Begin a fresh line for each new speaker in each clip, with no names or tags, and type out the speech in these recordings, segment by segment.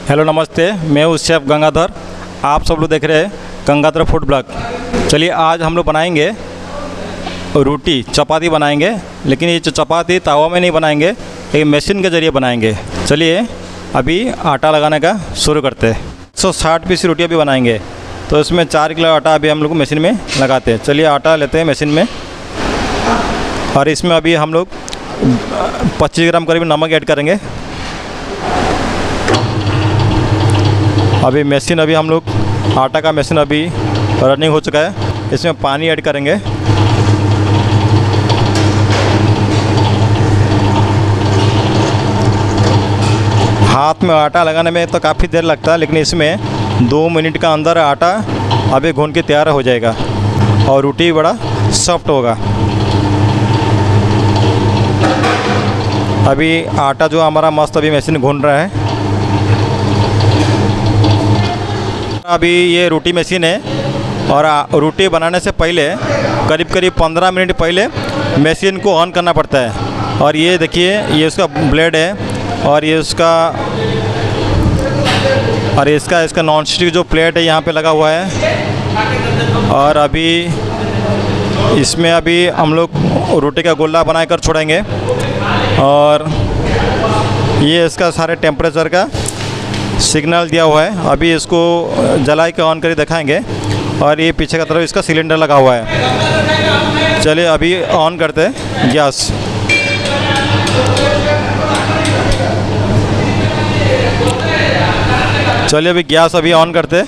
Hello नमस्ते, मैं हूँ शेफ़ गंगाधर। आप सब लोग देख रहे हैं गंगाधर फूड ब्लॉग। चलिए आज हम लोग बनाएंगे रोटी चपाती बनाएंगे, लेकिन ये चपाती तवा में नहीं बनाएंगे, एक मशीन के ज़रिए बनाएंगे। चलिए अभी आटा लगाने का शुरू करते हैं। 160 पीस रोटी अभी बनाएंगे, तो इसमें 4 किलो आटा अभी हम लोग मशीन में लगाते हैं। चलिए आटा लेते हैं मशीन में, और इसमें अभी हम लोग 25 ग्राम करीब नमक ऐड करेंगे। अभी मशीन अभी हम लोग आटा का मशीन अभी रनिंग हो चुका है। इसमें पानी ऐड करेंगे। हाथ में आटा लगाने में तो काफ़ी देर लगता है, लेकिन इसमें 2 मिनट का अंदर आटा अभी गूंद के तैयार हो जाएगा और रोटी बड़ा सॉफ्ट होगा। अभी आटा जो हमारा मस्त अभी मशीन गूंद रहा है। अभी ये रोटी मशीन है, और रोटी बनाने से पहले करीब 15 मिनट पहले मशीन को ऑन करना पड़ता है। और ये देखिए, ये उसका ब्लेड है, और ये इसका नॉन स्टिक जो प्लेट है यहाँ पे लगा हुआ है। और अभी इसमें अभी हम लोग रोटी का गोला बनाकर छोड़ेंगे, और ये इसका सारे टेम्परेचर का सिग्नल दिया हुआ है। अभी इसको जला के ऑन करके दिखाएंगे, और ये पीछे का तरफ इसका सिलेंडर लगा हुआ है। चलिए अभी ऑन करते हैं गैस। चलिए अभी गैस अभी ऑन करते।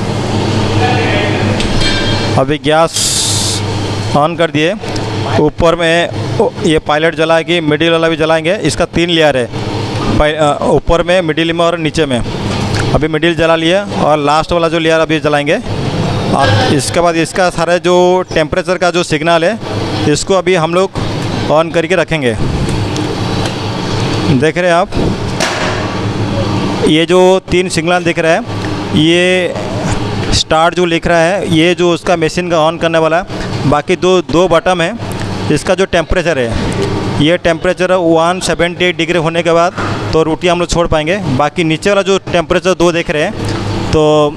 अभी गैस ऑन कर दिए। ऊपर में ये पायलट जला के मिडिल वाला भी जलाएंगे। इसका 3 लेयर है, ऊपर में, मिडिल में और नीचे में। अभी मिडिल जला लिया, और लास्ट वाला जो लेयर अभी जलाएंगे। और इसके बाद इसका सारा जो टेम्परेचर का जो सिग्नल है, इसको अभी हम लोग ऑन करके रखेंगे। देख रहे हैं आप, ये जो 3 सिग्नल दिख रहा है, ये स्टार्ट जो लिख रहा है, ये जो उसका मशीन का ऑन करने वाला। बाकी दो बटन है। इसका जो टेम्परेचर है, ये टेम्परेचर 178 डिग्री होने के बाद तो रोटी हम लोग छोड़ पाएंगे। बाकी नीचे वाला जो टेम्परेचर 2 देख रहे हैं, तो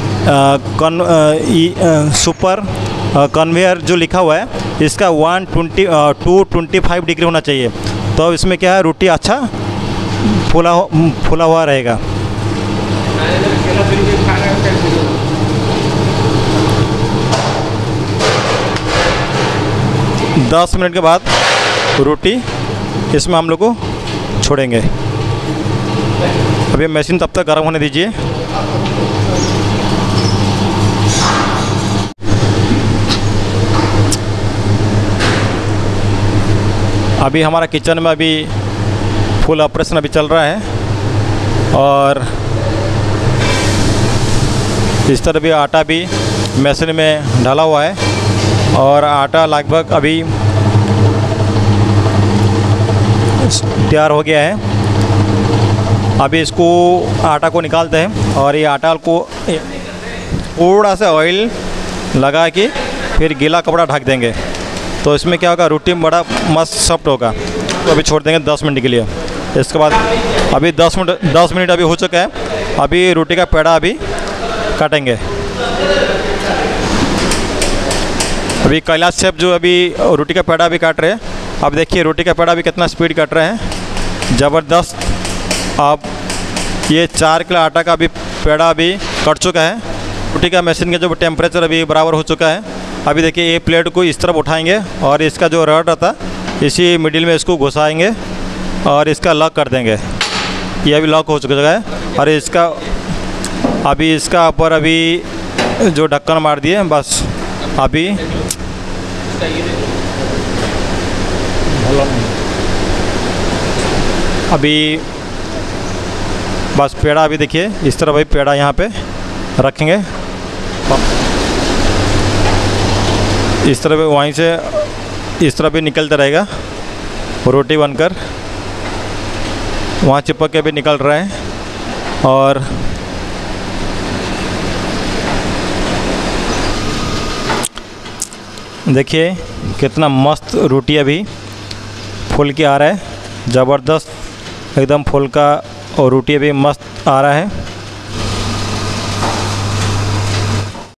सुपर कन्वेयर जो लिखा हुआ है, इसका 225 डिग्री होना चाहिए। तो इसमें क्या है, रोटी अच्छा फूला हुआ रहेगा। दस मिनट के बाद रोटी इसमें हम लोग को छोड़ेंगे। अभी मशीन तब तक गर्म होने दीजिए। अभी हमारा किचन में अभी फुल ऑपरेशन अभी चल रहा है, और इस तरह भी आटा भी मशीन में डाला हुआ है, और आटा लगभग अभी तैयार हो गया है। अभी इसको आटा को निकालते हैं, और ये आटा को थोड़ा सा ऑयल लगा के फिर गीला कपड़ा ढक देंगे। तो इसमें क्या होगा, रोटी बड़ा मस्त सॉफ्ट होगा। तो अभी छोड़ देंगे 10 मिनट के लिए। इसके बाद अभी 10 मिनट अभी हो चुका है। अभी रोटी का पेड़ा अभी काटेंगे। अभी कैलाश शेफ जो अभी रोटी का पेड़ा भी काट रहे हैं। अब देखिए रोटी का पेड़ा भी कितना स्पीड काट रहे हैं, ज़बरदस्त। अब ये 4 किलो आटा का अभी पेड़ा अभी कट चुका है। रोटी का मशीन का जो टेम्परेचर अभी बराबर हो चुका है। अभी देखिए ये प्लेट को इस तरफ उठाएंगे, और इसका जो रड रहता इसी मिडिल में इसको घुसाएंगे, और इसका लॉक कर देंगे। ये अभी लॉक हो चुका है। और अभी इसका ऊपर अभी जो ढक्कन मार दिए, बस अभी बस पेड़ा अभी देखिए इस तरह भाई पेड़ा यहाँ पे रखेंगे। इस तरह वहीं से इस तरह भी निकलता रहेगा, रोटी बनकर वहाँ चिपक के भी निकल रहा है। और देखिए कितना मस्त रोटी अभी फूल के आ रहा है, ज़बरदस्त एकदम फूल का और रोटी अभी मस्त आ रहा है।